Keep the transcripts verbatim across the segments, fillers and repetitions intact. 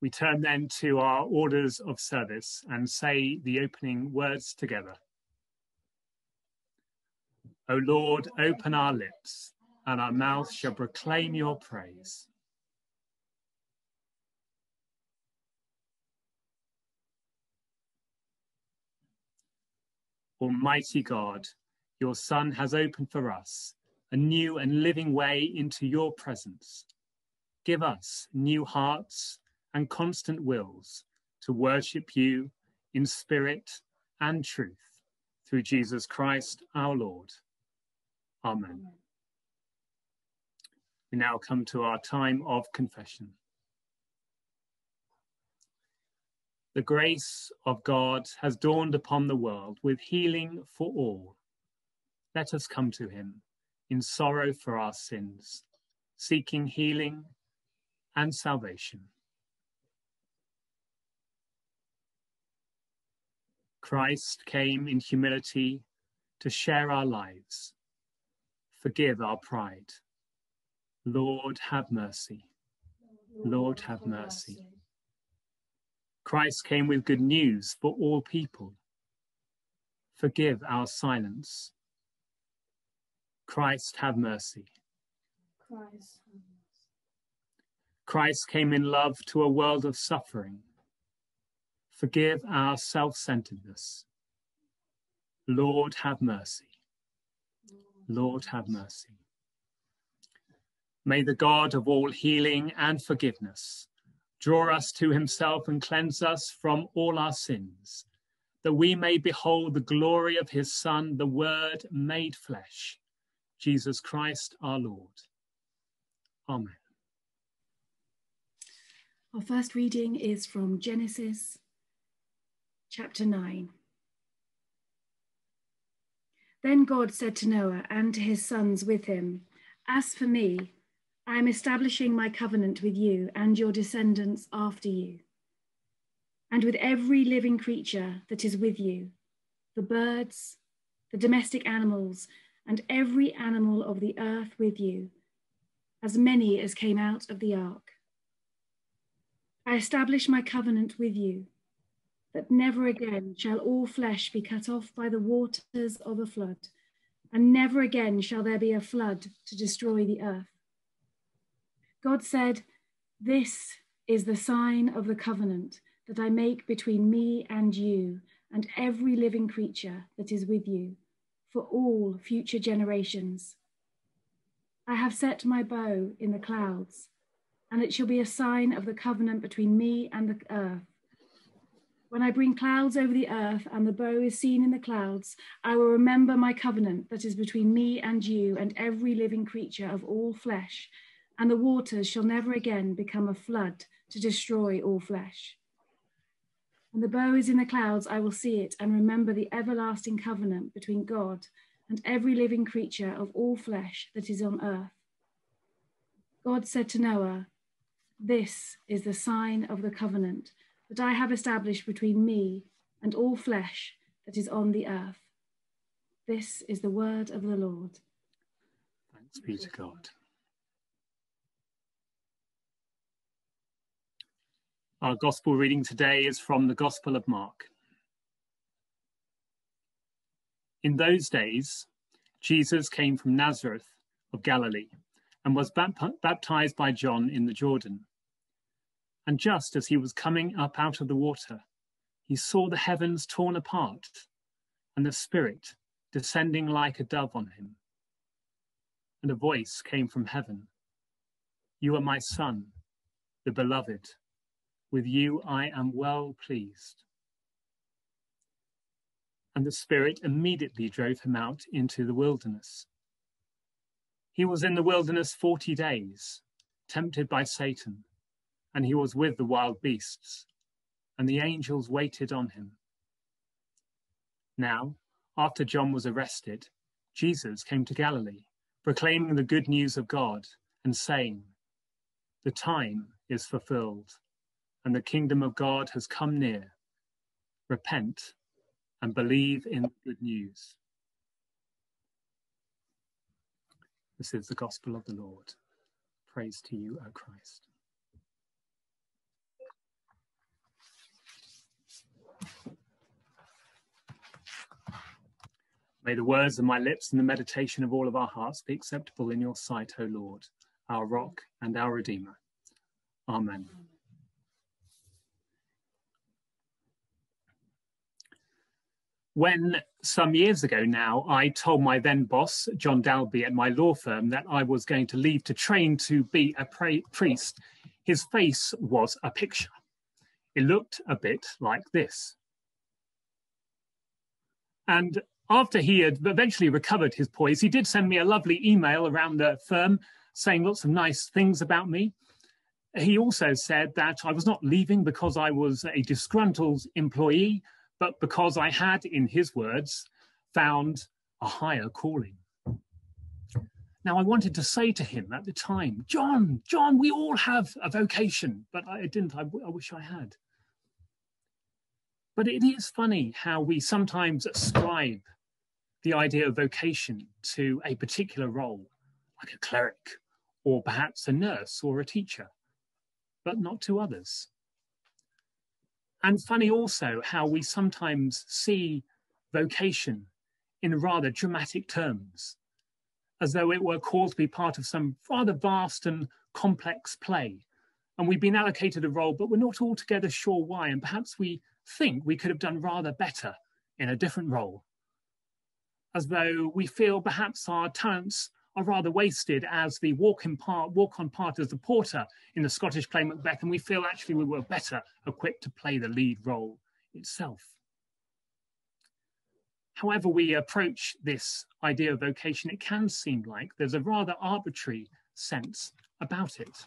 We turn then to our orders of service and say the opening words together. O Lord, open our lips, and our mouth shall proclaim your praise. Almighty God, your Son has opened for us a new and living way into your presence. Give us new hearts and constant wills to worship you in spirit and truth, through Jesus Christ our Lord. Amen. We now come to our time of confession. The grace of God has dawned upon the world with healing for all. Let us come to him in sorrow for our sins, seeking healing and salvation. Christ came in humility to share our lives. Forgive our pride. Lord, have mercy. Lord, have mercy. Christ came with good news for all people. Forgive our silence. Christ, have mercy. Christ, Christ came in love to a world of suffering. Forgive our self-centeredness. Lord, have mercy. Lord, have mercy. May the God of all healing and forgiveness draw us to himself and cleanse us from all our sins, that we may behold the glory of his Son, the Word made flesh, Jesus Christ our Lord. Amen. Our first reading is from Genesis chapter nine. Then God said to Noah and to his sons with him, "As for me, I am establishing my covenant with you and your descendants after you, and with every living creature that is with you, the birds, the domestic animals, and every animal of the earth with you, as many as came out of the ark. I establish my covenant with you, that never again shall all flesh be cut off by the waters of a flood, and never again shall there be a flood to destroy the earth." God said, "This is the sign of the covenant that I make between me and you and every living creature that is with you for all future generations. I have set my bow in the clouds, and it shall be a sign of the covenant between me and the earth. When I bring clouds over the earth and the bow is seen in the clouds, I will remember my covenant that is between me and you and every living creature of all flesh, and the waters shall never again become a flood to destroy all flesh. When the bow is in the clouds, I will see it and remember the everlasting covenant between God and every living creature of all flesh that is on earth." God said to Noah, "This is the sign of the covenant that I have established between me and all flesh that is on the earth." This is the word of the Lord. Thanks be to God. Our gospel reading today is from the Gospel of Mark. In those days, Jesus came from Nazareth of Galilee and was baptized by John in the Jordan. And just as he was coming up out of the water, he saw the heavens torn apart and the Spirit descending like a dove on him. And a voice came from heaven, "You are my Son, the beloved. With you I am well pleased." And the Spirit immediately drove him out into the wilderness. He was in the wilderness forty days, tempted by Satan, and he was with the wild beasts, and the angels waited on him. Now, after John was arrested, Jesus came to Galilee, proclaiming the good news of God and saying, "The time is fulfilled, and the kingdom of God has come near. Repent and believe in the good news." This is the gospel of the Lord. Praise to you, O Christ. May the words of my lips and the meditation of all of our hearts be acceptable in your sight, O Lord, our rock and our Redeemer. Amen. When some years ago now, I told my then boss, John Dalby, at my law firm that I was going to leave to train to be a priest, his face was a picture. It looked a bit like this. And after he had eventually recovered his poise, he did send me a lovely email around the firm saying lots of nice things about me. He also said that I was not leaving because I was a disgruntled employee, but because I had, in his words, found a higher calling. Now, I wanted to say to him at the time, John, John, we all have a vocation, but I didn't. I, I wish I had. But it is funny how we sometimes ascribe the idea of vocation to a particular role, like a cleric, or perhaps a nurse or a teacher, but not to others. And funny also how we sometimes see vocation in rather dramatic terms, as though it were called to be part of some rather vast and complex play. And we've been allocated a role, but we're not altogether sure why. And perhaps we think we could have done rather better in a different role, as though we feel perhaps our talents are rather wasted as the walk-in part, walk-on part as the porter in the Scottish play Macbeth, and we feel actually we were better equipped to play the lead role itself. However we approach this idea of vocation, it can seem like there's a rather arbitrary sense about it.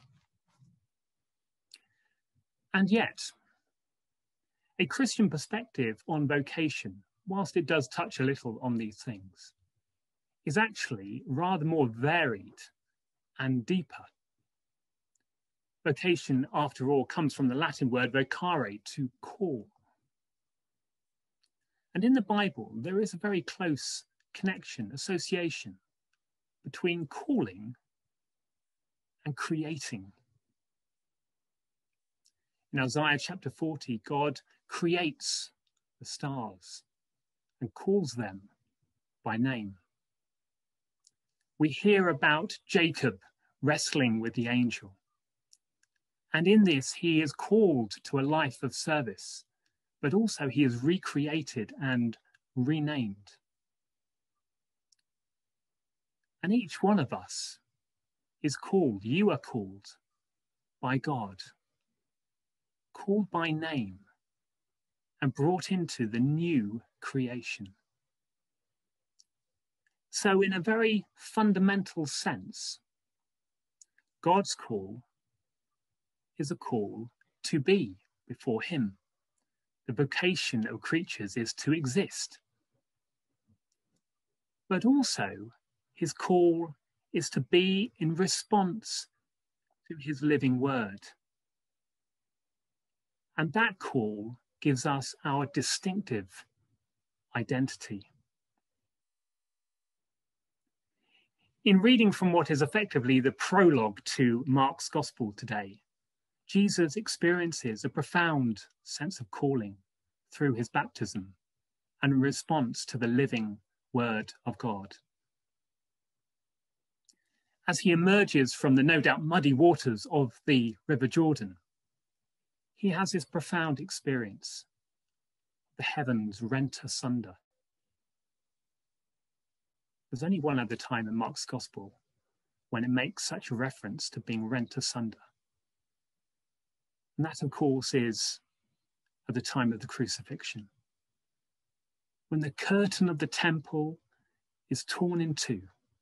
And yet, a Christian perspective on vocation, whilst it does touch a little on these things, is actually rather more varied and deeper. Vocation, after all, comes from the Latin word vocare, to call. And in the Bible, there is a very close connection, association between calling and creating. In Isaiah chapter forty, God creates the stars and calls them by name. We hear about Jacob wrestling with the angel. And in this, he is called to a life of service, but also he is recreated and renamed. And each one of us is called, you are called by God, called by name, and brought into the new creation. So in a very fundamental sense, God's call is a call to be before him. The vocation of creatures is to exist. But also, his call is to be in response to his living word. And that call gives us our distinctive identity. In reading from what is effectively the prologue to Mark's Gospel today, Jesus experiences a profound sense of calling through his baptism and in response to the living word of God. As he emerges from the no doubt muddy waters of the River Jordan, he has this profound experience. The heavens rent asunder. There's only one other time in Mark's Gospel when it makes such a reference to being rent asunder. And that, of course, is at the time of the crucifixion, when the curtain of the temple is torn in two.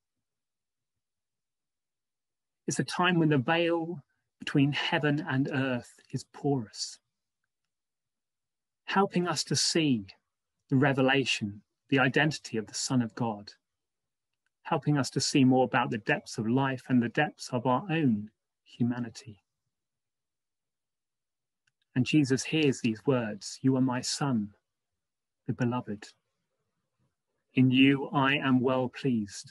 It's a time when the veil between heaven and earth is porous, helping us to see the revelation, the identity of the Son of God, helping us to see more about the depths of life and the depths of our own humanity. And Jesus hears these words, "You are my Son, the beloved. In you I am well pleased."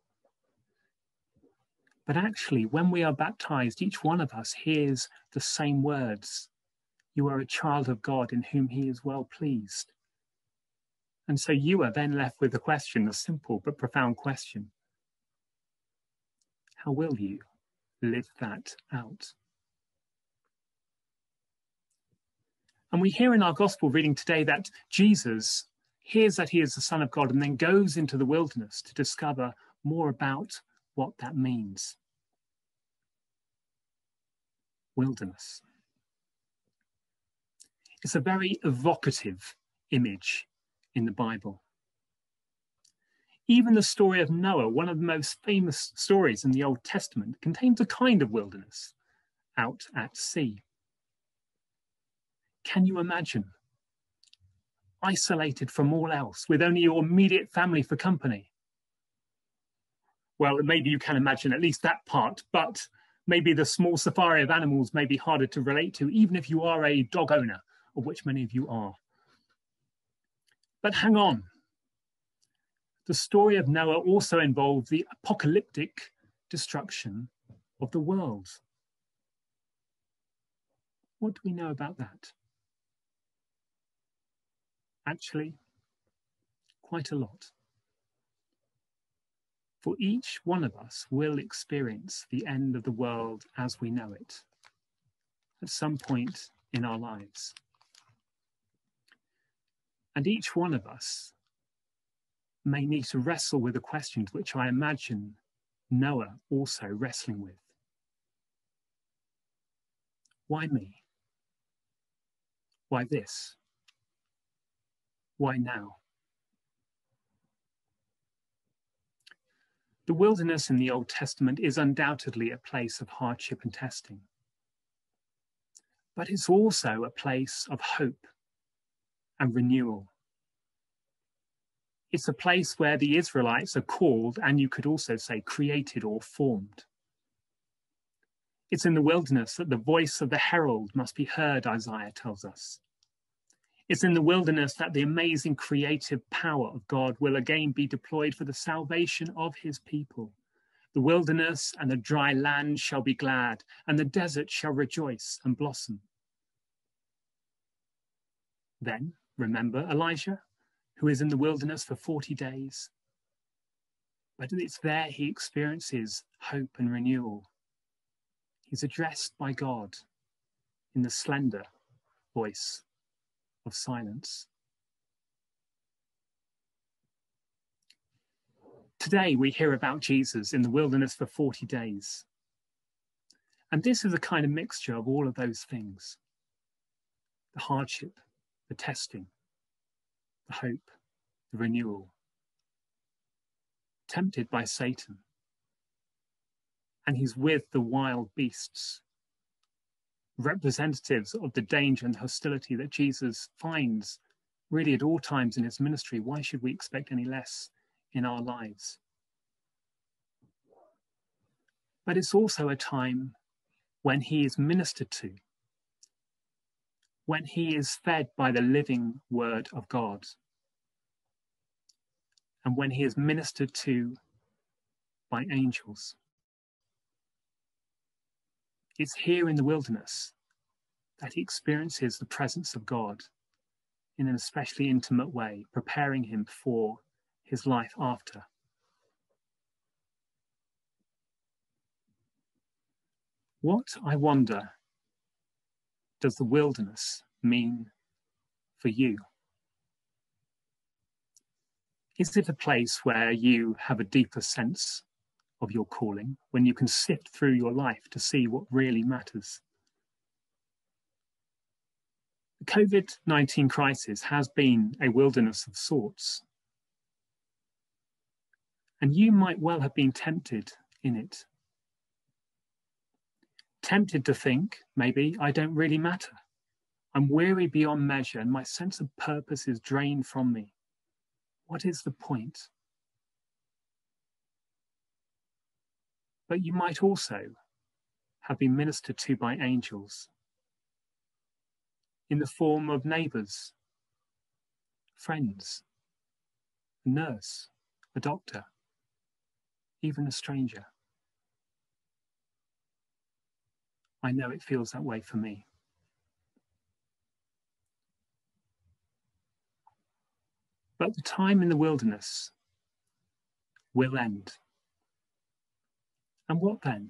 But actually, when we are baptized, each one of us hears the same words. You are a child of God in whom he is well pleased. And so you are then left with a question, a simple but profound question. How will you live that out? And we hear in our gospel reading today that Jesus hears that he is the Son of God and then goes into the wilderness to discover more about what that means. Wilderness. It's a very evocative image in the Bible. Even the story of Noah, one of the most famous stories in the Old Testament, contains a kind of wilderness out at sea. Can you imagine? Isolated from all else, with only your immediate family for company. Well, maybe you can imagine at least that part, but maybe the small safari of animals may be harder to relate to, even if you are a dog owner, of which many of you are. But hang on. The story of Noah also involved the apocalyptic destruction of the world. What do we know about that? Actually, quite a lot. For each one of us will experience the end of the world as we know it at some point in our lives. And each one of us may need to wrestle with the questions which I imagine Noah also wrestling with. Why me? Why this? Why now? The wilderness in the Old Testament is undoubtedly a place of hardship and testing. But it's also a place of hope and renewal. It's a place where the Israelites are called, and you could also say created or formed. It's in the wilderness that the voice of the herald must be heard, Isaiah tells us. It's in the wilderness that the amazing creative power of God will again be deployed for the salvation of his people. The wilderness and the dry land shall be glad, and the desert shall rejoice and blossom. Then, remember Elijah, who is in the wilderness for forty days. But it's there he experiences hope and renewal. He's addressed by God in the slender voice of silence. Today we hear about Jesus in the wilderness for forty days. And this is a kind of mixture of all of those things. The hardship, the testing, the hope, the renewal. Tempted by Satan. And he's with the wild beasts, representatives of the danger and hostility that Jesus finds really at all times in his ministry. Why should we expect any less in our lives? But it's also a time when he is ministered to, when he is fed by the living word of God, and when he is ministered to by angels. It's here in the wilderness that he experiences the presence of God in an especially intimate way, preparing him for his life after. What, I wonder, does the wilderness mean for you? Is it a place where you have a deeper sense of your calling, when you can sift through your life to see what really matters? The COVID nineteen crisis has been a wilderness of sorts. And you might well have been tempted in it. Tempted to think, maybe, I don't really matter. I'm weary beyond measure and my sense of purpose is drained from me. What is the point? But you might also have been ministered to by angels in the form of neighbours, friends, a nurse, a doctor, even a stranger. I know it feels that way for me. But the time in the wilderness will end. And what then?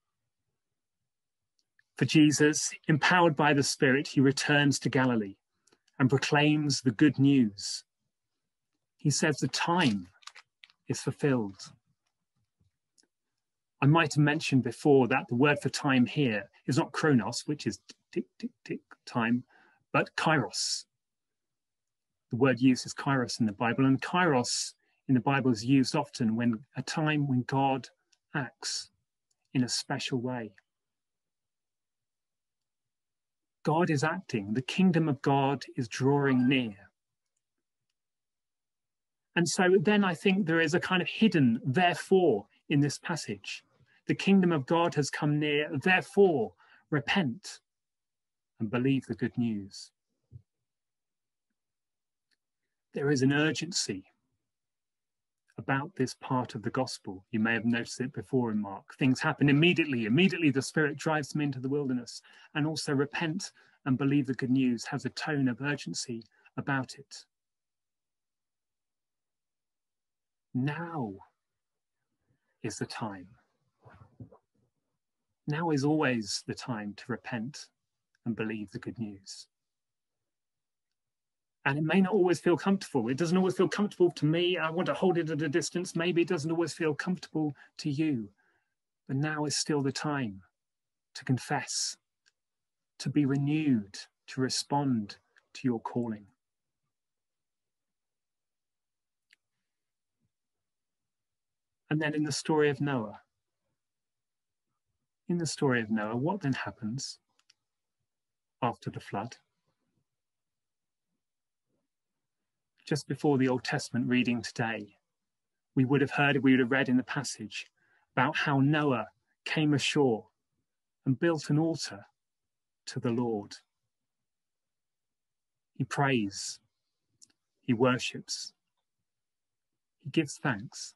For Jesus, empowered by the Spirit, he returns to Galilee and proclaims the good news. He says the time is fulfilled. I might have mentioned before that the word for time here is not chronos, which is tick, tick, tick time, but kairos. The word used is kairos in the Bible, and kairos in the Bible is used often when a time when God acts in a special way. God is acting. The kingdom of God is drawing near. And so then I think there is a kind of hidden therefore in this passage. The kingdom of God has come near, therefore repent and believe the good news. There is an urgency about this part of the gospel. You may have noticed it before in Mark. Things happen immediately. Immediately the Spirit drives them into the wilderness. And also repent and believe the good news has a tone of urgency about it. Now is the time. Now is always the time to repent and believe the good news. And it may not always feel comfortable. It doesn't always feel comfortable to me. I want to hold it at a distance. Maybe it doesn't always feel comfortable to you. But now is still the time to confess, to be renewed, to respond to your calling. And then in the story of Noah, in the story of Noah, what then happens after the flood? Just before the Old Testament reading today, we would have heard, we would have read in the passage about how Noah came ashore and built an altar to the Lord. He prays, he worships, he gives thanks.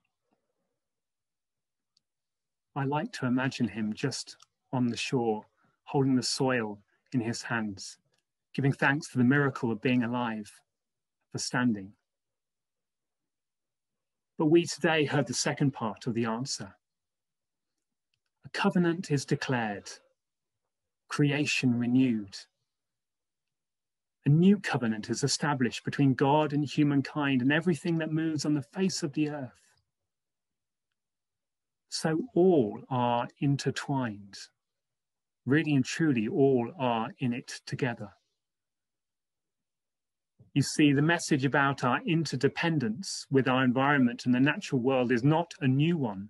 I like to imagine him just on the shore, holding the soil in his hands, giving thanks for the miracle of being alive, for standing. But we today heard the second part of the answer. A covenant is declared, creation renewed. A new covenant is established between God and humankind and everything that moves on the face of the earth. So all are intertwined. Really and truly, all are in it together. You see, the message about our interdependence with our environment and the natural world is not a new one.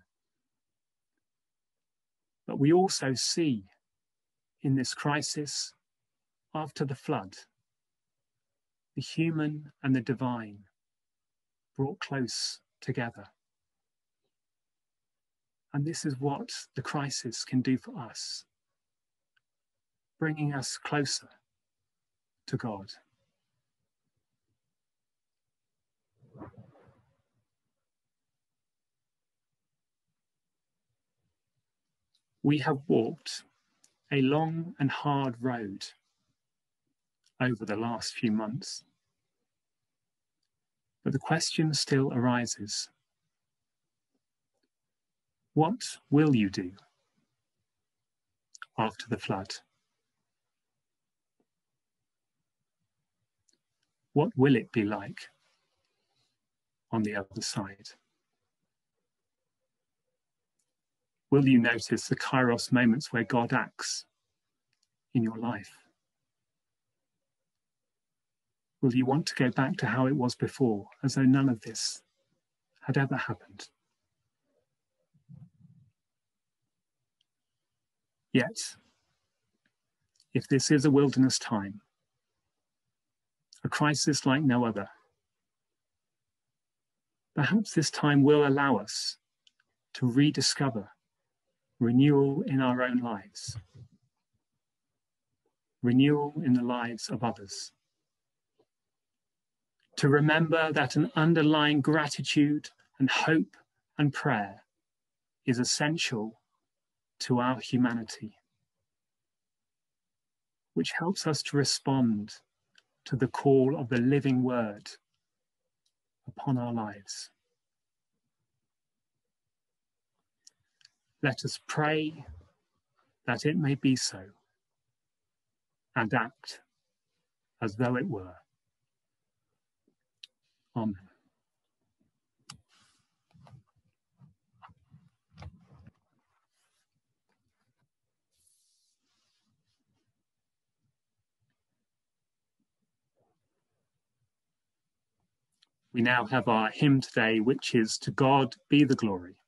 But we also see in this crisis, after the flood, the human and the divine brought close together. And this is what the crisis can do for us, bringing us closer to God. We have walked a long and hard road over the last few months. But the question still arises. What will you do after the flood? What will it be like on the other side? Will you notice the kairos moments where God acts in your life? Will you want to go back to how it was before, as though none of this had ever happened? Yet, if this is a wilderness time, a crisis like no other, perhaps this time will allow us to rediscover renewal in our own lives, renewal in the lives of others, to remember that an underlying gratitude and hope and prayer is essential to our humanity, which helps us to respond to the call of the living word upon our lives. Let us pray that it may be so, and act as though it were. Amen. We now have our hymn today, which is "To God Be the Glory."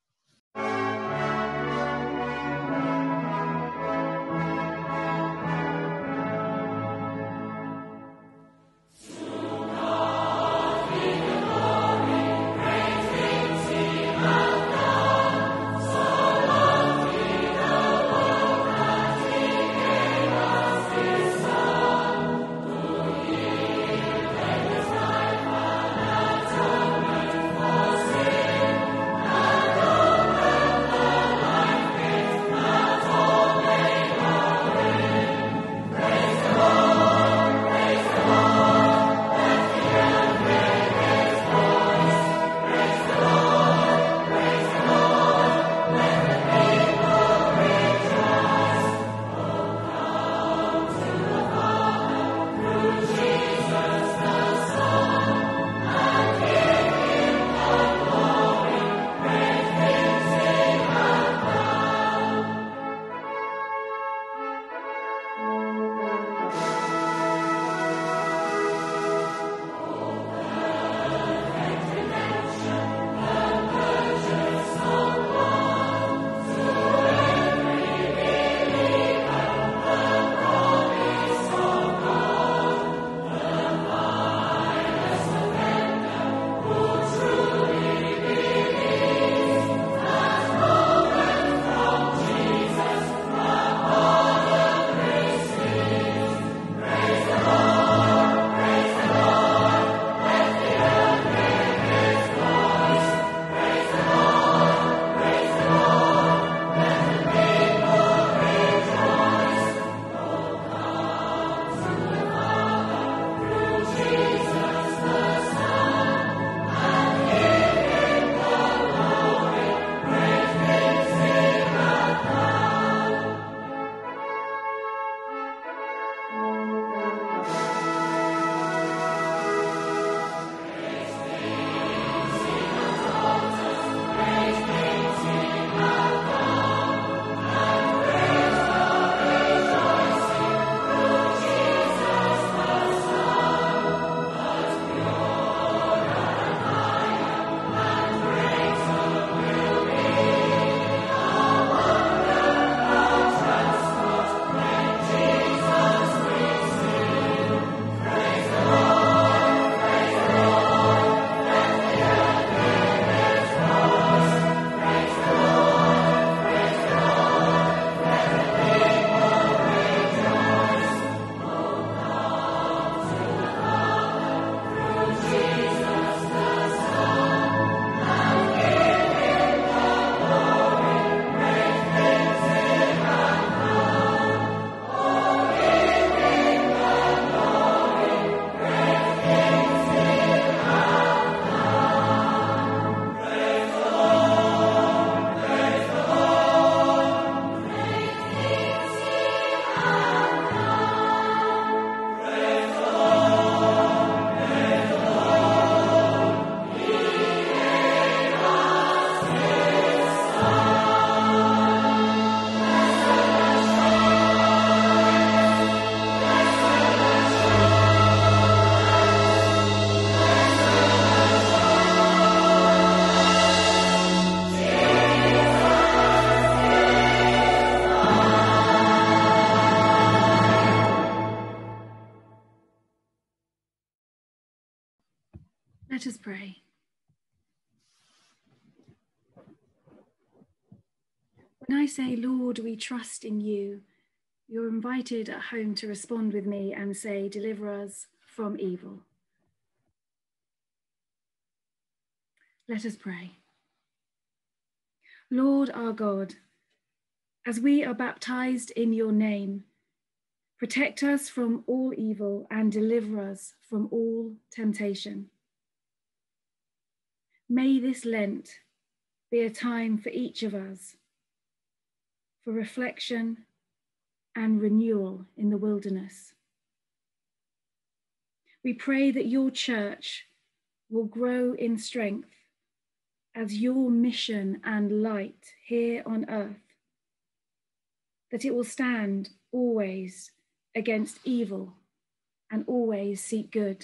Let us pray. When I say, Lord, we trust in you, you're invited at home to respond with me and say, deliver us from evil. Let us pray. Lord our God, as we are baptized in your name, protect us from all evil and deliver us from all temptation. May this Lent be a time for each of us for reflection and renewal in the wilderness. We pray that your church will grow in strength as your mission and light here on earth, that it will stand always against evil and always seek good.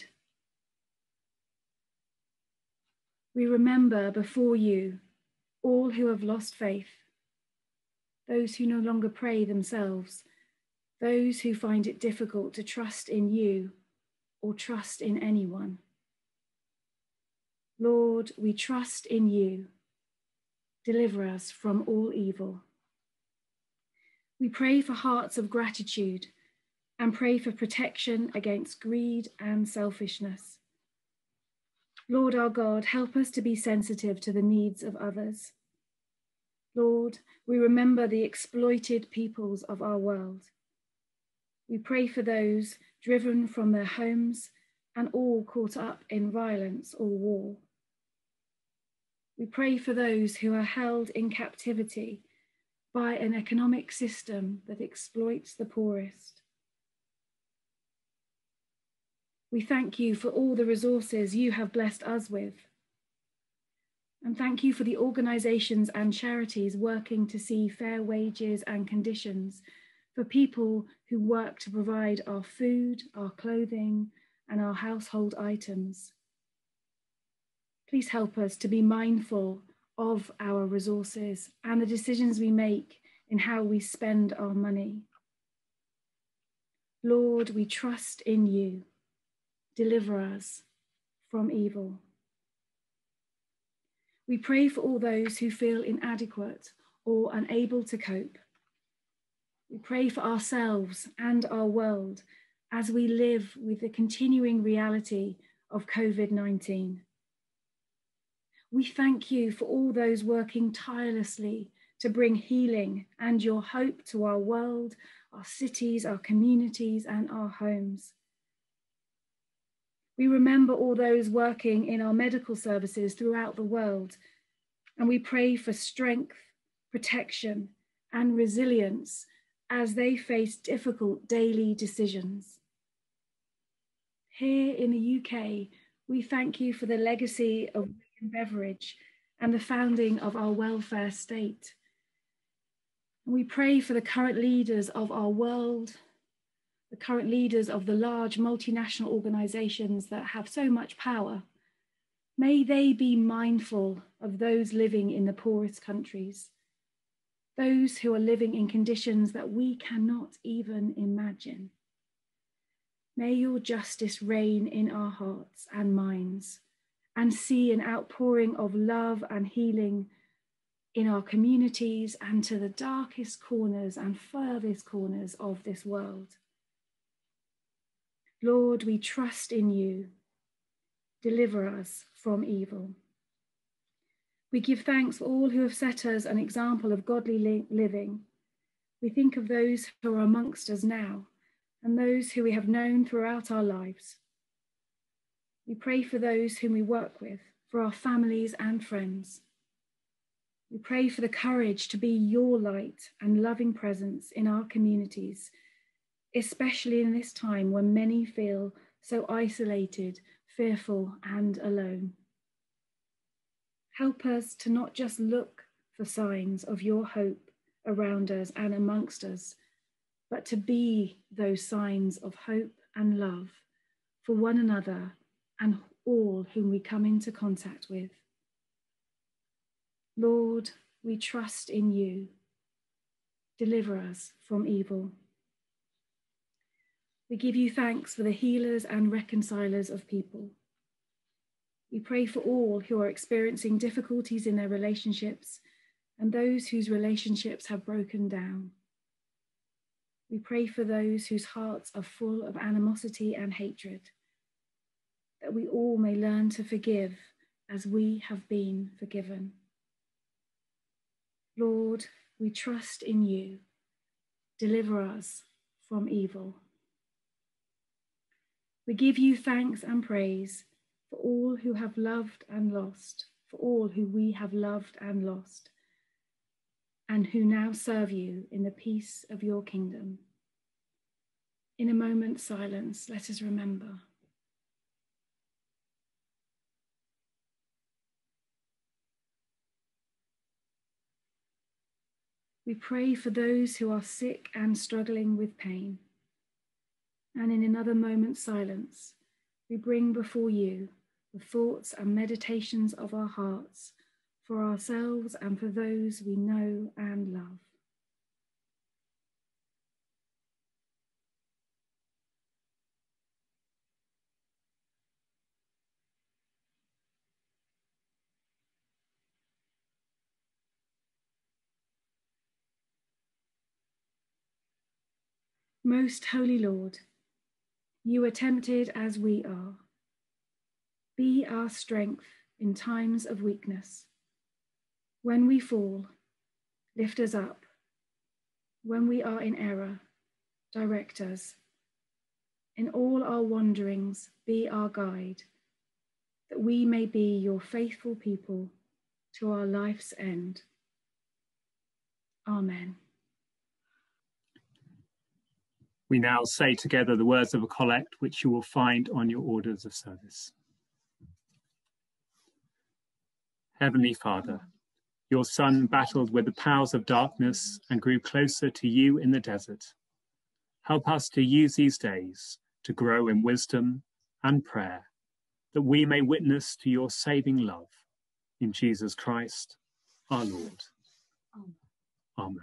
We remember before you all who have lost faith, those who no longer pray themselves, those who find it difficult to trust in you or trust in anyone. Lord, we trust in you. Deliver us from all evil. We pray for hearts of gratitude and pray for protection against greed and selfishness. Lord our God, help us to be sensitive to the needs of others. Lord, we remember the exploited peoples of our world. We pray for those driven from their homes and all caught up in violence or war. We pray for those who are held in captivity by an economic system that exploits the poorest. We thank you for all the resources you have blessed us with. And thank you for the organisations and charities working to see fair wages and conditions for people who work to provide our food, our clothing, and our household items. Please help us to be mindful of our resources and the decisions we make in how we spend our money. Lord, we trust in you. Deliver us from evil. We pray for all those who feel inadequate or unable to cope. We pray for ourselves and our world as we live with the continuing reality of COVID nineteen. We thank you for all those working tirelessly to bring healing and your hope to our world, our cities, our communities, and our homes. We remember all those working in our medical services throughout the world, and we pray for strength, protection, and resilience as they face difficult daily decisions. Here in the U K, we thank you for the legacy of William Beveridge and the founding of our welfare state. And we pray for the current leaders of our world, the current leaders of the large multinational organisations that have so much power. May they be mindful of those living in the poorest countries, those who are living in conditions that we cannot even imagine. May your justice reign in our hearts and minds, and see an outpouring of love and healing in our communities and to the darkest corners and furthest corners of this world. Lord, we trust in you. Deliver us from evil. We give thanks for all who have set us an example of godly li- living. We think of those who are amongst us now and those who we have known throughout our lives. We pray for those whom we work with, for our families and friends. We pray for the courage to be your light and loving presence in our communities, especially in this time when many feel so isolated, fearful, and alone. Help us to not just look for signs of your hope around us and amongst us, but to be those signs of hope and love for one another and all whom we come into contact with. Lord, we trust in you. Deliver us from evil. We give you thanks for the healers and reconcilers of people. We pray for all who are experiencing difficulties in their relationships and those whose relationships have broken down. We pray for those whose hearts are full of animosity and hatred, that we all may learn to forgive as we have been forgiven. Lord, we trust in you. Deliver us from evil. We give you thanks and praise for all who have loved and lost, for for all who we have loved and lost, and who now serve you in the peace of your kingdom. In a moment's silence, let us remember. We pray for those who are sick and struggling with pain. And in another moment's silence, we bring before you the thoughts and meditations of our hearts for ourselves and for those we know and love. Most Holy Lord, you are tempted as we are. Be our strength in times of weakness. When we fall, lift us up. When we are in error, direct us. In all our wanderings, be our guide, that we may be your faithful people to our life's end. Amen. We now say together the words of a collect which you will find on your orders of service. Heavenly Father, your Son battled with the powers of darkness and grew closer to you in the desert. Help us to use these days to grow in wisdom and prayer, that we may witness to your saving love. In Jesus Christ, our Lord. Amen.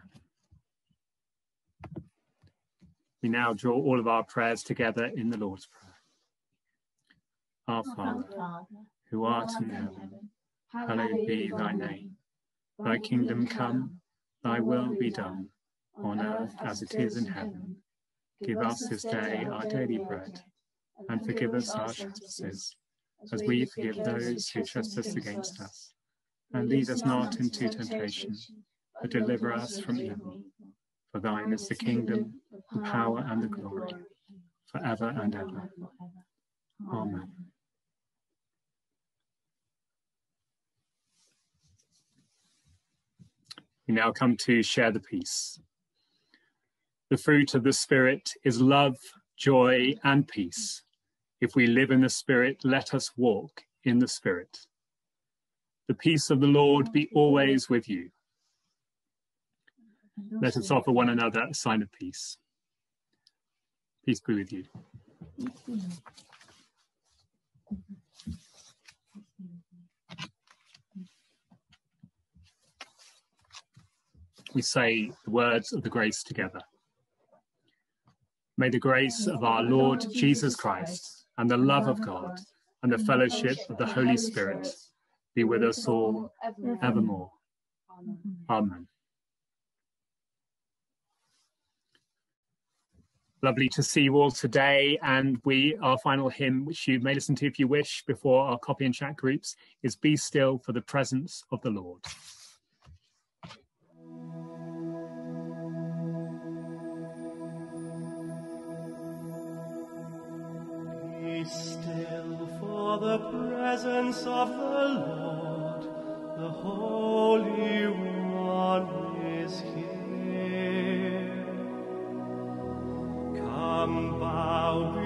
We now draw all of our prayers together in the Lord's Prayer. Our Father, who art in heaven, hallowed be thy name. Thy kingdom come, thy will be done, on earth as it is in heaven. Give us this day our daily bread, and forgive us our trespasses, as we forgive those who trespass against us. And lead us not into temptation, but deliver us from evil. For thine is the kingdom, the power and the glory, forever and ever. Amen. We now come to share the peace. The fruit of the Spirit is love, joy, and peace. If we live in the Spirit, let us walk in the Spirit. The peace of the Lord be always with you. Let us offer one another a sign of peace. Peace be with you. We say the words of the grace together. May the grace of our Lord Jesus Christ and the love of God and the fellowship of the Holy Spirit be with us all evermore. Amen. Lovely to see you all today, and we, our final hymn, which you may listen to if you wish before our copy and chat groups, is Be Still for the Presence of the Lord. Be still for the presence of the Lord, the Holy One is here. Come bow